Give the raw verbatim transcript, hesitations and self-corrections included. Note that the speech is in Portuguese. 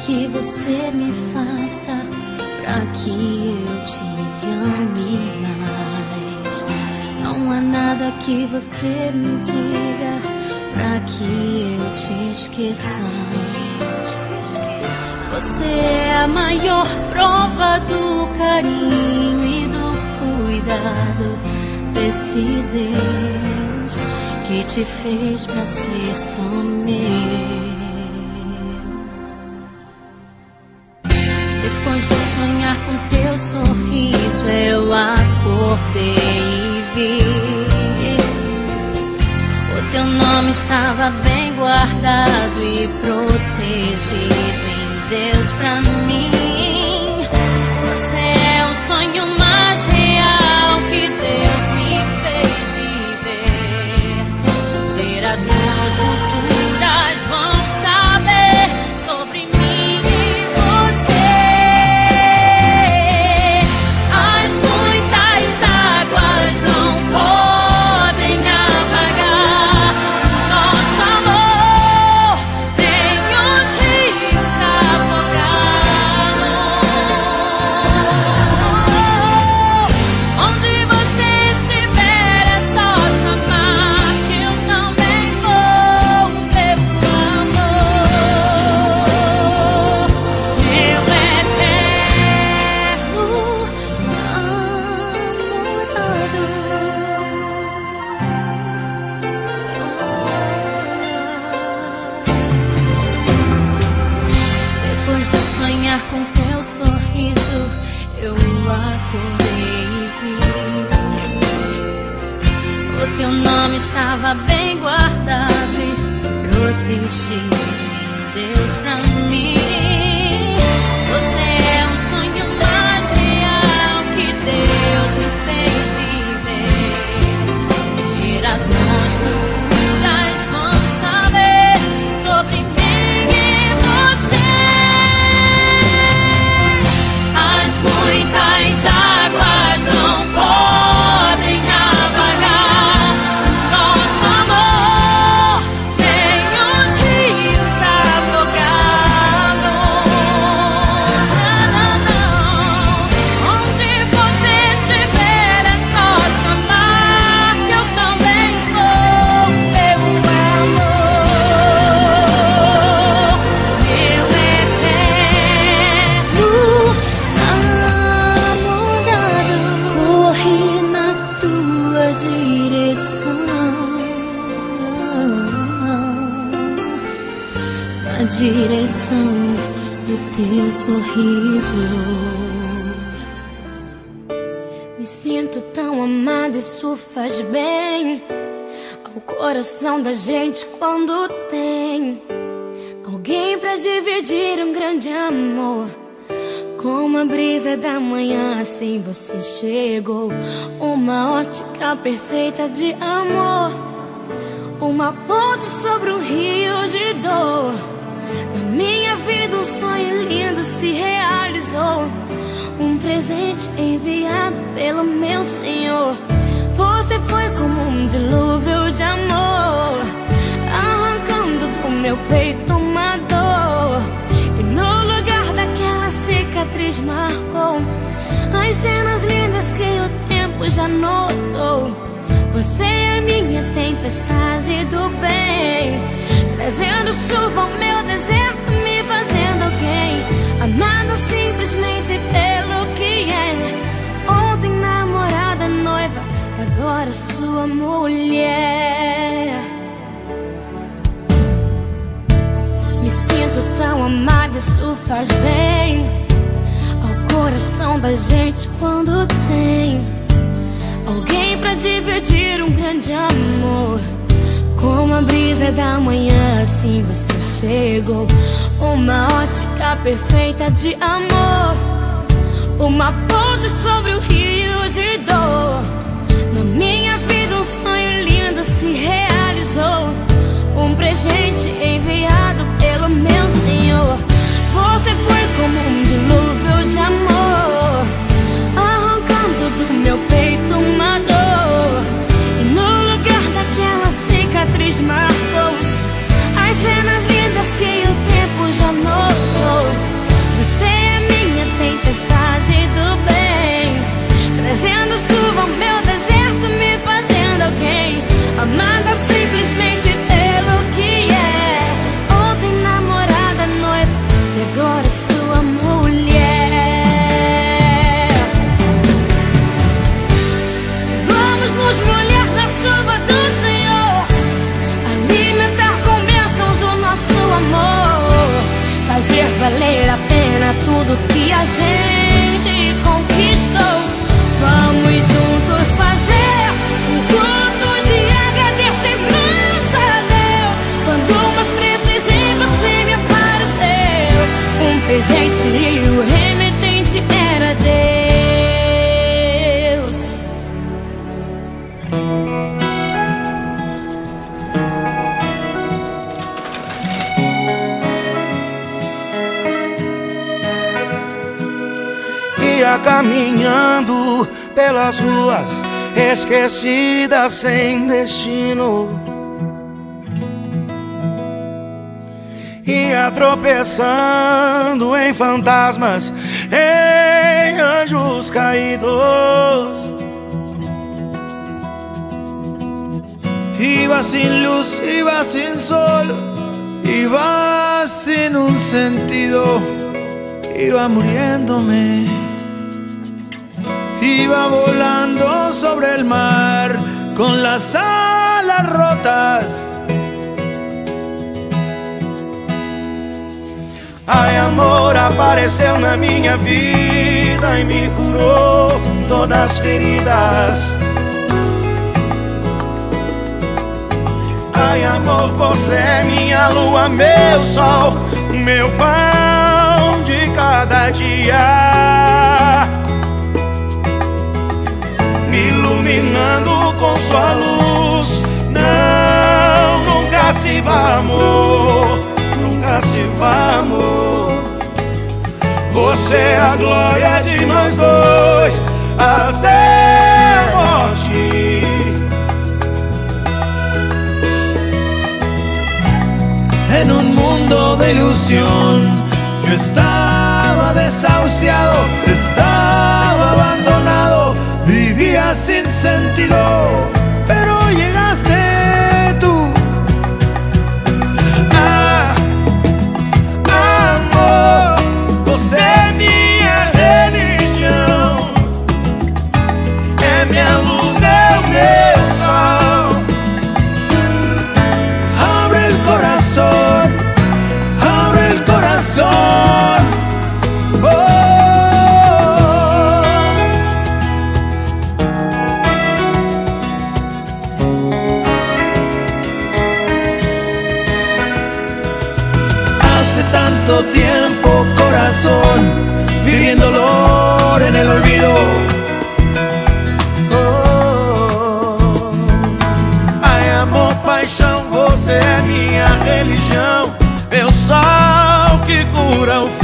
que você me faça pra que eu te ame mais. Não há nada que você me diga pra que eu te esqueça. Você é a maior prova do carinho e do cuidado desse Deus que te fez pra ser só meu. Depois de sonhar com teu sorriso, eu acordei e vi o teu nome estava bem guardado e protegido em Deus pra mim. Você é o sonho mais real que Deus me fez viver. Gerações futuras vão saber sobre mim e você. As muitas águas não podem apagar o nosso amor, nem os rios afogá-lo. Onde você estiver é só chamar que eu também vou, meu amor, meu eterno Depois de sonhar com teu sorriso, eu acordei e vi o teu nome estava bem guardado e protegido em Deus pra mim. Você é o sonho mais real que Deus me fez viver. Gerações futuras vão saber sobre mim e você. As muitas águas não podem apagar o nosso amor, nem os rios afogá-lo. Não, não, não. Onde você estiver é só chamar que eu também vou, meu amor, meu eterno namorado. Corri na tua direção, na direção do teu sorriso. Me sinto tão amada, isso faz bem ao coração da gente quando tem alguém pra dividir um grande amor. Como a brisa da manhã, assim você chegou. Uma ótica perfeita de amor, uma ponte sobre um rio de dor. Na minha vida um sonho lindo se realizou, um presente enviado pelo meu Senhor. Você foi como um dilúvio de amor, arrancando do meu peito uma dor. E no lugar daquela cicatriz marcou as cenas lindas que o tempo já notou. Você é minha tempestade do bem, trazendo chuva ao meu deserto, me fazendo alguém, amada simplesmente pelo que é. Ontem namorada, noiva, agora sua mulher. Me sinto tão amada, isso faz bem ao coração da gente quando tem alguém pra dividir um grande amor. Como a brisa da manhã, assim você chegou. Uma ótica perfeita de amor, uma ponte sobre o rio de dor. Na minha vida um sonho lindo se realizou, um presente enviado pelo meu Senhor. Você foi como um dilúvio de amor, arrancando do meu peito uma dor. E no lugar daquela cicatriz marcou as cenas lindas que o tempo já notou. tudo que a gente conquistou. Vamos juntos fazer um culto de agradecimento a Deus. Quando mais precisei você me apareceu. Um presente e o remetente era Deus. Ia caminhando pelas ruas esquecidas sem destino, ia tropeçando em fantasmas, em anjos caídos. Iba sin luz, iba sin sol, iba sin un sentido, iba muriéndome. Iba volando sobre el mar con las alas rotas. Ai, amor apareceu na minha vida e me curou todas as feridas. Ai, amor, você é minha lua, meu sol, meu pão de cada dia, me iluminando com sua luz. Não, nunca se vá, amor, nunca se vá, amor. Você é a glória de nós dois até a morte. En un mundo de ilusión yo estaba desahuciado, estaba abandonado, vivía sin sentido, pero llegaste tú. Ah, amor, você é minha religião, é minha luz, é o meu sol. Abre el corazón, abre el corazón. Oh. Hace tanto tiempo, corazón, viviendo dolor en el olvido. Oh, ai, amor, paixão, você é minha religião, meu sol que cura o